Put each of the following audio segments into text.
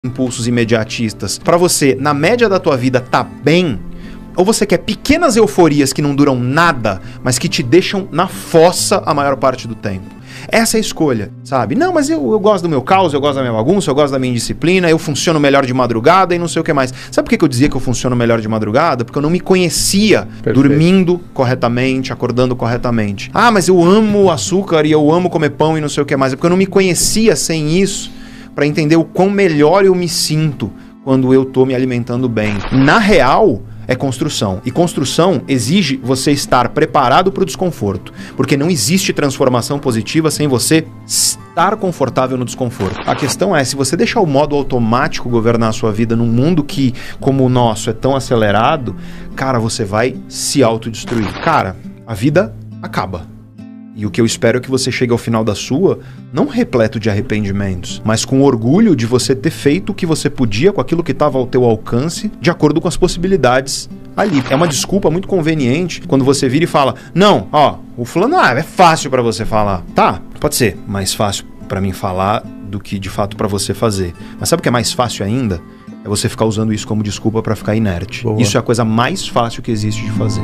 impulsos imediatistas para você, na média da tua vida, tá bem, ou você quer pequenas euforias que não duram nada, mas que te deixam na fossa a maior parte do tempo. Essa é a escolha, sabe? Não, mas eu gosto do meu caos, eu gosto da minha bagunça, eu gosto da minha indisciplina, eu funciono melhor de madrugada e não sei o que mais. Sabe por que eu dizia que eu funciono melhor de madrugada? Porque eu não me conhecia dormindo corretamente, acordando corretamente. Ah, mas eu amo açúcar e eu amo comer pão e não sei o que mais. É porque eu não me conhecia sem isso para entender o quão melhor eu me sinto quando eu tô me alimentando bem. Na real, é construção. E construção exige você estar preparado para o desconforto. Porque não existe transformação positiva sem você estar confortável no desconforto. A questão é, se você deixar o modo automático governar a sua vida num mundo que, como o nosso, é tão acelerado, cara, você vai se autodestruir. Cara, a vida acaba. E o que eu espero é que você chegue ao final da sua, não repleto de arrependimentos, mas com orgulho de você ter feito o que você podia com aquilo que estava ao teu alcance, de acordo com as possibilidades ali. É uma desculpa muito conveniente quando você vira e fala, não, ó, o fulano, é fácil para você falar. Tá, pode ser mais fácil para mim falar do que de fato para você fazer. Mas sabe o que é mais fácil ainda? É você ficar usando isso como desculpa para ficar inerte. Boa. Isso é a coisa mais fácil que existe de fazer.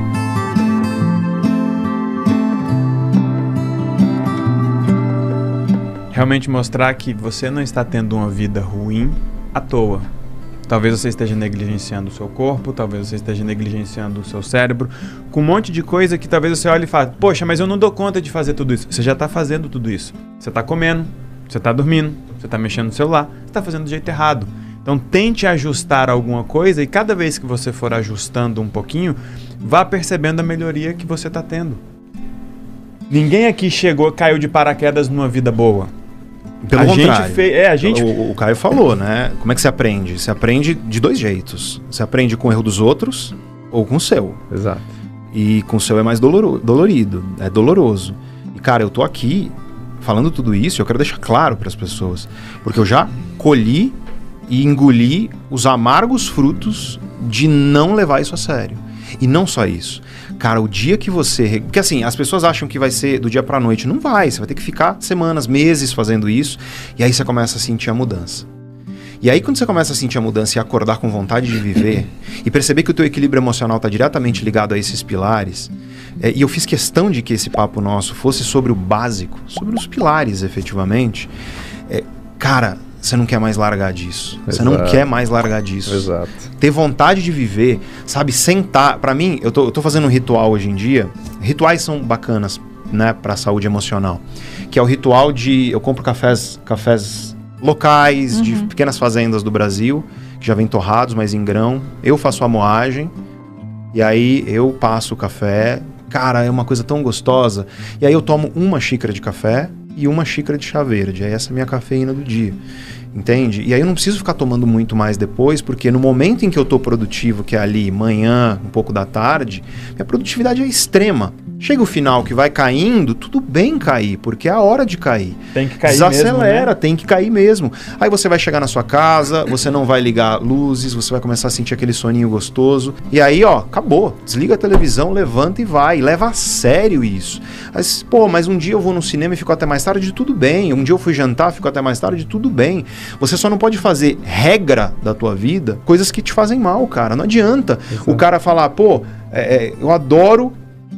Realmente mostrar que você não está tendo uma vida ruim à toa. Talvez você esteja negligenciando o seu corpo, talvez você esteja negligenciando o seu cérebro, com um monte de coisa que talvez você olhe e fale, poxa, mas eu não dou conta de fazer tudo isso. Você já está fazendo tudo isso. Você está comendo, você está dormindo, você está mexendo no celular, você está fazendo do jeito errado. Então tente ajustar alguma coisa e cada vez que você for ajustando um pouquinho, vá percebendo a melhoria que você está tendo. Ninguém aqui caiu de paraquedas numa vida boa. Pelo contrário, o Caio falou, né? Como é que você aprende? Você aprende de dois jeitos. Você aprende com o erro dos outros ou com o seu. Exato. E com o seu é mais dolorido, é doloroso. E cara, eu tô aqui falando tudo isso e eu quero deixar claro para as pessoas. Porque eu já colhi e engoli os amargos frutos de não levar isso a sério. E não só isso. Cara, o dia que você... Porque assim, as pessoas acham que vai ser do dia pra noite. Não vai, você vai ter que ficar semanas, meses fazendo isso. E aí você começa a sentir a mudança. E aí quando você começa a sentir a mudança e acordar com vontade de viver, e perceber que o teu equilíbrio emocional está diretamente ligado a esses pilares, e eu fiz questão de que esse papo nosso fosse sobre o básico, sobre os pilares, efetivamente, cara... Você não quer mais largar disso. Exato. Você não quer mais largar disso. Exato. Ter vontade de viver, sabe? Sentar. Pra mim, eu tô fazendo um ritual hoje em dia. Rituais são bacanas, né? Pra saúde emocional. Que é o ritual de... Eu compro cafés locais, de pequenas fazendas do Brasil, que já vêm torrados, mas em grão. Eu faço a moagem. E aí eu passo o café. Cara, é uma coisa tão gostosa. E aí eu tomo uma xícara de café e uma xícara de chá verde. Aí essa é a minha cafeína do dia. Entende? E aí eu não preciso ficar tomando muito mais depois, porque no momento em que eu tô produtivo, que é ali manhã, um pouco da tarde, minha produtividade é extrema. Chega o final que vai caindo, tudo bem cair, porque é a hora de cair. Tem que cair desacelera, mesmo, né? Tem que cair mesmo. Aí você vai chegar na sua casa, você não vai ligar luzes, você vai começar a sentir aquele soninho gostoso. E aí, ó, acabou. Desliga a televisão, levanta e vai. Leva a sério isso. Mas, mas um dia eu vou no cinema e fico até mais tarde, tudo bem. Um dia eu fui jantar, fico até mais tarde, tudo bem. Você só não pode fazer regra da tua vida, coisas que te fazem mal, cara. Não adianta. Exato. O cara falar, eu adoro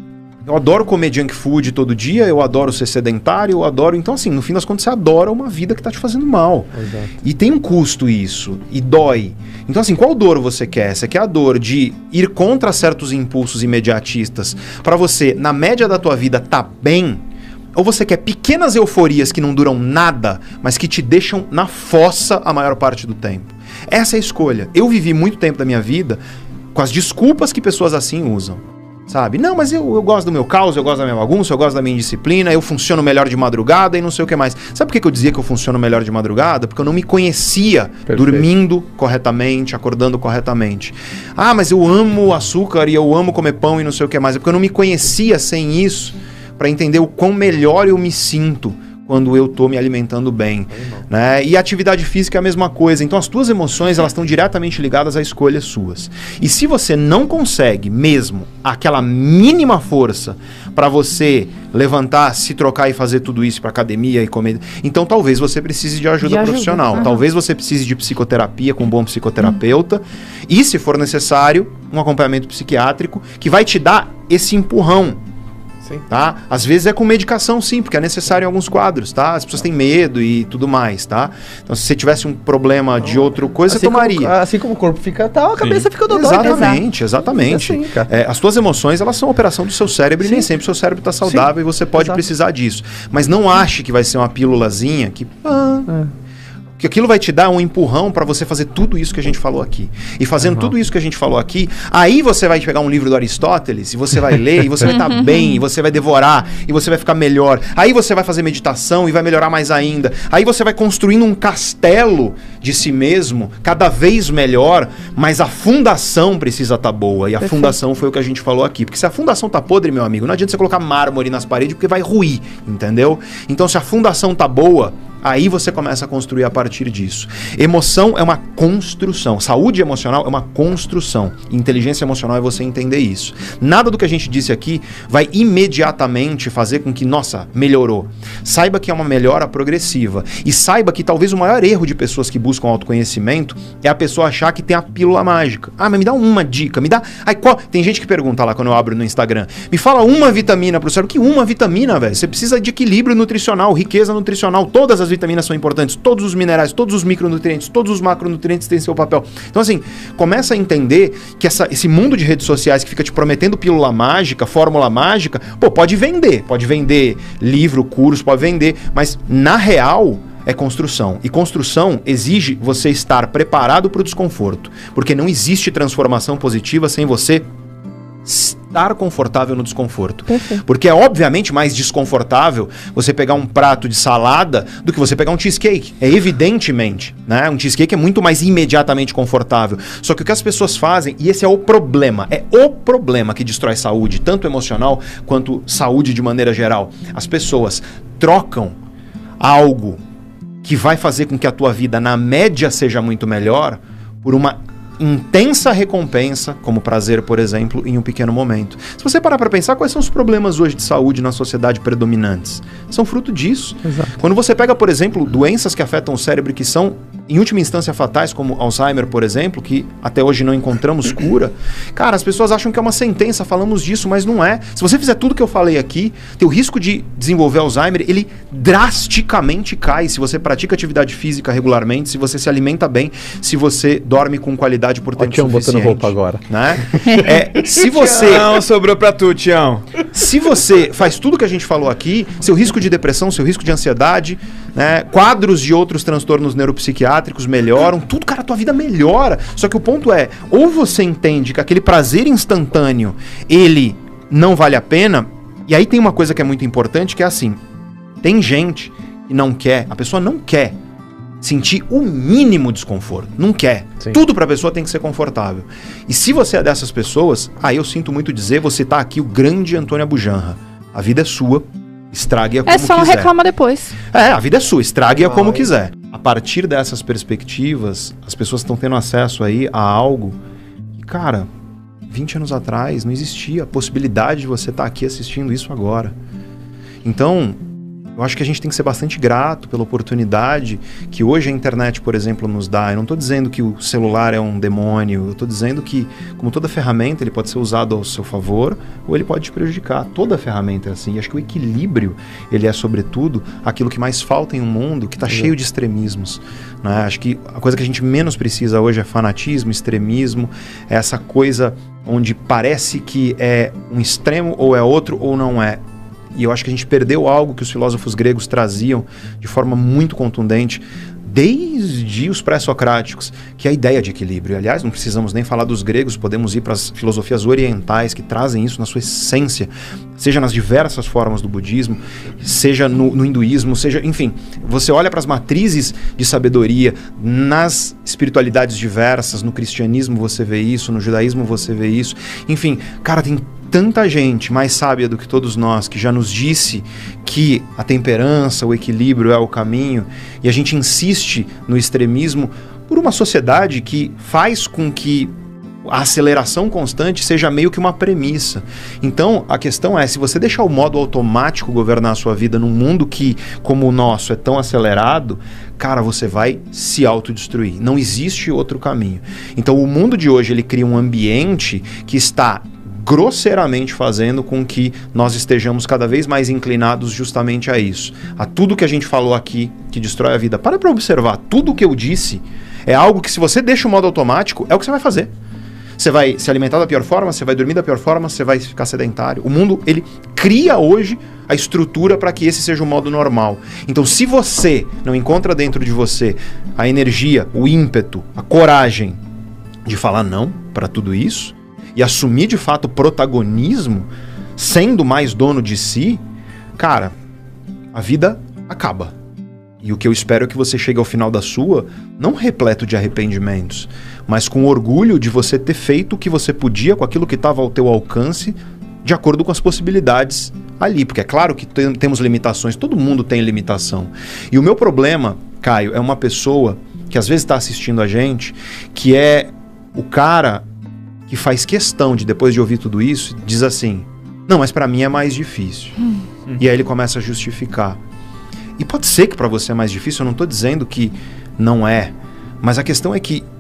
comer junk food todo dia, eu adoro ser sedentário, eu adoro... Então, assim, no fim das contas, você adora uma vida que tá te fazendo mal. Exato. E tem um custo isso, e dói. Então, assim, qual dor você quer? Você quer a dor de ir contra certos impulsos imediatistas para você, na média da tua vida, tá bem? Ou você quer pequenas euforias que não duram nada, mas que te deixam na fossa a maior parte do tempo? Essa é a escolha. Eu vivi muito tempo da minha vida com as desculpas que pessoas assim usam. Sabe? Não, mas eu gosto do meu caos, eu gosto da minha bagunça, eu gosto da minha indisciplina, eu funciono melhor de madrugada e não sei o que mais. Sabe por que eu dizia que eu funciono melhor de madrugada? Porque eu não me conhecia dormindo corretamente, acordando corretamente. Ah, mas eu amo açúcar e eu amo comer pão e não sei o que mais. É porque eu não me conhecia sem isso para entender o quão melhor eu me sinto quando eu tô me alimentando bem, né? E a atividade física é a mesma coisa. Então as tuas emoções, elas estão diretamente ligadas a escolhas suas. E se você não consegue mesmo aquela mínima força para você levantar, se trocar e fazer tudo isso para academia e comer, então talvez você precise de ajuda profissional. Uhum. Talvez você precise de psicoterapia com um bom psicoterapeuta e, se for necessário, um acompanhamento psiquiátrico que vai te dar esse empurrão. Tá? Às vezes é com medicação, sim, porque é necessário em alguns quadros, tá? As pessoas têm medo e tudo mais, tá? Então, se você tivesse um problema de outra coisa, assim você tomaria. Assim como o corpo fica tal, a cabeça fica dodói. Exatamente, exatamente. Assim, cara. As tuas emoções, elas são operação do seu cérebro e nem sempre o seu cérebro está saudável e você pode precisar disso. Mas não ache que vai ser uma pílulazinha que... Porque aquilo vai te dar um empurrão para você fazer tudo isso que a gente falou aqui. E fazendo tudo isso que a gente falou aqui, aí você vai pegar um livro do Aristóteles e você vai ler, e você vai estar bem, e você vai devorar, e você vai ficar melhor. Aí você vai fazer meditação e vai melhorar mais ainda. Aí você vai construindo um castelo de si mesmo, cada vez melhor, mas a fundação precisa estar boa. E a fundação foi o que a gente falou aqui. Porque se a fundação tá podre, meu amigo, não adianta você colocar mármore nas paredes, porque vai ruir, entendeu? Então, se a fundação tá boa, aí você começa a construir a partir disso. Emoção é uma construção. Saúde emocional é uma construção. Inteligência emocional é você entender isso. Nada do que a gente disse aqui vai imediatamente fazer com que, nossa, melhorou. Saiba que é uma melhora progressiva. E saiba que talvez o maior erro de pessoas que buscam autoconhecimento é a pessoa achar que tem a pílula mágica. Ah, mas me dá uma dica, me dá... Ai, qual... Tem gente que pergunta lá quando eu abro no Instagram, me fala uma vitamina pro cérebro. Que uma vitamina, velho? Você precisa de equilíbrio nutricional, riqueza nutricional, todas as vitaminas são importantes, todos os minerais, todos os micronutrientes, todos os macronutrientes têm seu papel. Então, assim, começa a entender que esse mundo de redes sociais que fica te prometendo pílula mágica, fórmula mágica, pô, pode vender livro, curso, pode vender, mas na real é construção. E construção exige você estar preparado para o desconforto, porque não existe transformação positiva sem você estar confortável no desconforto. Perfeito. Porque é obviamente mais desconfortável você pegar um prato de salada do que você pegar um cheesecake. É evidentemente, né? Um cheesecake é muito mais imediatamente confortável. Só que o que as pessoas fazem, e esse é o problema que destrói saúde, tanto emocional quanto saúde de maneira geral. As pessoas trocam algo que vai fazer com que a tua vida na média seja muito melhor por uma intensa recompensa, como prazer, por exemplo, em um pequeno momento. Se você parar para pensar, quais são os problemas hoje de saúde na sociedade predominantes? São fruto disso. Exato. Quando você pega, por exemplo, doenças que afetam o cérebro que são, em última instância, fatais, como Alzheimer, por exemplo, que até hoje não encontramos cura, cara, as pessoas acham que é uma sentença, falamos disso, mas não é. Se você fizer tudo que eu falei aqui, teu risco de desenvolver Alzheimer, ele drasticamente cai se você pratica atividade física regularmente, se você se alimenta bem, se você dorme com qualidade por tempo Tião suficiente. botando roupa agora. Né? Se você... Não, sobrou pra tu, Tião. Se você faz tudo que a gente falou aqui, seu risco de depressão, seu risco de ansiedade, né, quadros de outros transtornos neuropsiquiátricos melhoram, tudo, cara, a tua vida melhora. Só que o ponto é, ou você entende que aquele prazer instantâneo, ele não vale a pena, e aí tem uma coisa que é muito importante, que é assim, tem gente que não quer, a pessoa não quer sentir o mínimo desconforto. Não quer. Sim. Tudo pra pessoa tem que ser confortável. E se você é dessas pessoas, aí eu sinto muito dizer, você tá aqui o grande Antônio Abujanra. A vida é sua, estrague-a como quiser. É só reclamar depois. A vida é sua, estrague-a como quiser. A partir dessas perspectivas, as pessoas estão tendo acesso aí a algo que, cara, 20 anos atrás não existia a possibilidade de você estar aqui assistindo isso agora. Então, eu acho que a gente tem que ser bastante grato pela oportunidade que hoje a internet, por exemplo, nos dá. Eu não estou dizendo que o celular é um demônio, eu estou dizendo que, como toda ferramenta, ele pode ser usado ao seu favor ou ele pode te prejudicar. Toda ferramenta é assim. E acho que o equilíbrio, ele é, sobretudo, aquilo que mais falta em um mundo que está cheio de extremismos. Né? Acho que a coisa que a gente menos precisa hoje é fanatismo, extremismo, é essa coisa onde parece que é um extremo ou é outro ou não é. E eu acho que a gente perdeu algo que os filósofos gregos traziam de forma muito contundente, desde os pré-socráticos, que é a ideia de equilíbrio. Aliás, não precisamos nem falar dos gregos, podemos ir para as filosofias orientais que trazem isso na sua essência, seja nas diversas formas do budismo, seja no hinduísmo, seja, enfim, você olha para as matrizes de sabedoria nas espiritualidades diversas, no cristianismo você vê isso, no judaísmo você vê isso, enfim, cara, tem tanta gente mais sábia do que todos nós, que já nos disse que a temperança, o equilíbrio é o caminho, e a gente insiste no extremismo por uma sociedade que faz com que a aceleração constante seja meio que uma premissa. Então, a questão é, se você deixar o modo automático governar a sua vida num mundo que, como o nosso, é tão acelerado, cara, você vai se autodestruir. Não existe outro caminho. Então, o mundo de hoje, ele cria um ambiente que está grosseiramente fazendo com que nós estejamos cada vez mais inclinados justamente a isso. A tudo que a gente falou aqui que destrói a vida. Para observar, tudo que eu disse é algo que, se você deixa o modo automático, é o que você vai fazer. Você vai se alimentar da pior forma, você vai dormir da pior forma, você vai ficar sedentário. O mundo, ele cria hoje a estrutura para que esse seja o modo normal. Então, se você não encontra dentro de você a energia, o ímpeto, a coragem de falar não para tudo isso e assumir de fato o protagonismo, sendo mais dono de si, cara, a vida acaba. E o que eu espero é que você chegue ao final da sua, não repleto de arrependimentos, mas com orgulho de você ter feito o que você podia com aquilo que estava ao teu alcance, de acordo com as possibilidades ali. Porque é claro que temos limitações, todo mundo tem limitação. E o meu problema, Caio, é uma pessoa que às vezes está assistindo a gente, que é o cara que faz questão de, depois de ouvir tudo isso, diz assim, não, mas para mim é mais difícil. E aí ele começa a justificar. E pode ser que para você é mais difícil, eu não estou dizendo que não é, mas a questão é que